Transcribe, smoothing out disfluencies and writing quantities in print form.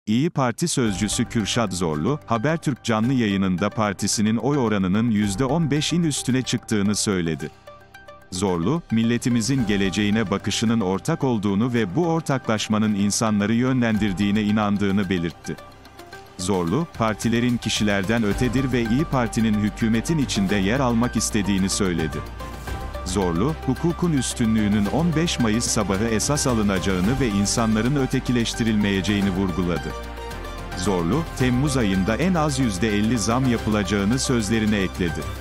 İyi Parti sözcüsü Kürşad Zorlu, Habertürk canlı yayınında partisinin oy oranının %15'in üstüne çıktığını söyledi. Zorlu, milletimizin geleceğine bakışının ortak olduğunu ve bu ortaklaşmanın insanları yönlendirdiğine inandığını belirtti. Zorlu, partilerin kişilerden ötedir ve İyi Parti'nin hükümetin içinde yer almak istediğini söyledi. Zorlu, hukukun üstünlüğünün 15 Mayıs sabahı esas alınacağını ve insanların ötekileştirilmeyeceğini vurguladı. Zorlu, Temmuz ayında en az %50 zam yapılacağını sözlerine ekledi.